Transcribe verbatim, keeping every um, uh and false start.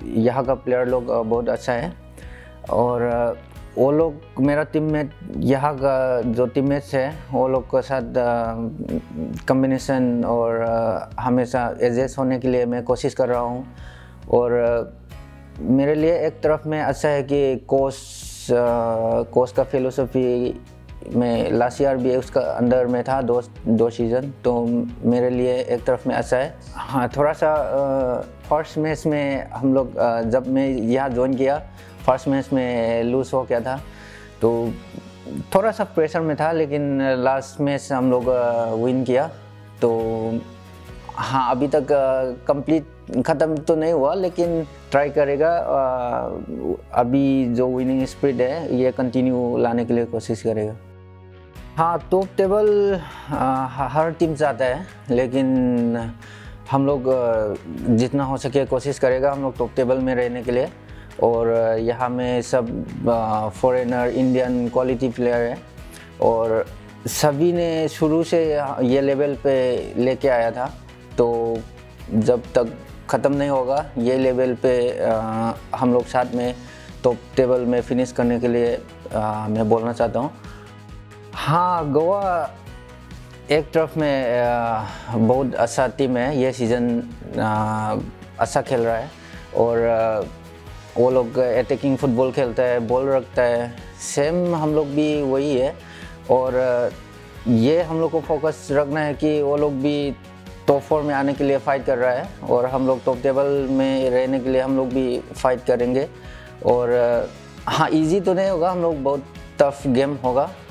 यहाँ का प्लेयर लोग बहुत अच्छा है और वो लोग मेरा टीममेट यहाँ का जो टीममेट्स है वो लोग के साथ कॉम्बिनेशन और हमेशा एडजस्ट होने के लिए मैं कोशिश कर रहा हूँ। और मेरे लिए एक तरफ में अच्छा है कि कोच कोच का फिलोसफी में लास्ट ईयर भी उसका अंदर में था दो दो सीज़न, तो मेरे लिए एक तरफ में अच्छा है। हाँ, थोड़ा सा फर्स्ट मैच में हम लोग जब मैं यहाँ ज्वाइन किया फर्स्ट मैच में लूज़ हो गया था, तो थोड़ा सा प्रेशर में था, लेकिन लास्ट मैच हम लोग विन किया। तो हाँ, अभी तक कंप्लीट ख़त्म तो नहीं हुआ, लेकिन ट्राई करेगा। अभी जो विनिंग स्पिरिट है ये कंटिन्यू लाने के लिए कोशिश करेगा। हाँ, टॉप टेबल हर टीम चाहता है, लेकिन हम लोग जितना हो सके कोशिश करेगा हम लोग टॉप टेबल में रहने के लिए। और यहाँ में सब फॉरेनर इंडियन क्वालिटी प्लेयर है और सभी ने शुरू से ये लेवल पे लेके आया था, तो जब तक ख़त्म नहीं होगा ये लेवल पे आ, हम लोग साथ में टॉप टेबल में फिनिश करने के लिए आ, मैं बोलना चाहता हूँ। हाँ, गोवा एक तरफ में आ, बहुत अच्छा टीम है, ये सीज़न अच्छा खेल रहा है और आ, वो लोग अटैकिंग फुटबॉल खेलता है, बॉल रखता है, सेम हम लोग भी वही है। और ये हम लोग को फोकस रखना है कि वो लोग भी टॉप फोर में आने के लिए फ़ाइट कर रहा है और हम लोग टॉप टेबल में रहने के लिए हम लोग भी फाइट करेंगे। और हाँ, इजी तो नहीं होगा, हम लोग बहुत टफ गेम होगा।